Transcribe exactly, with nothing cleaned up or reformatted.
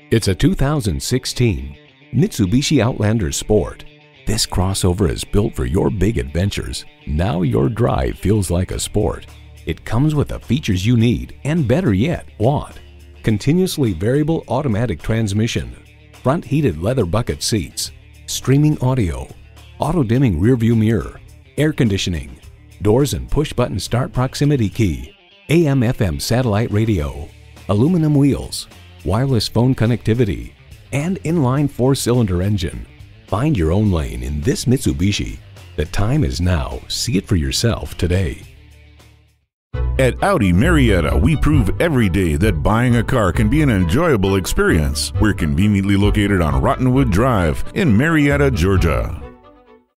It's a two thousand sixteen Mitsubishi Outlander Sport. This crossover is built for your big adventures. Now your drive feels like a sport. It comes with the features you need and, better yet, want. Continuously variable automatic transmission, front heated leather bucket seats, streaming audio, auto-dimming rearview mirror, air conditioning, doors and push-button start proximity key, A M F M satellite radio, aluminum wheels, wireless phone connectivity, and inline four-cylinder engine. Find your own lane in this Mitsubishi. The time is now. See it for yourself today. At Audi Marietta, we prove every day that buying a car can be an enjoyable experience. We're conveniently located on Rottenwood Drive in Marietta, Georgia.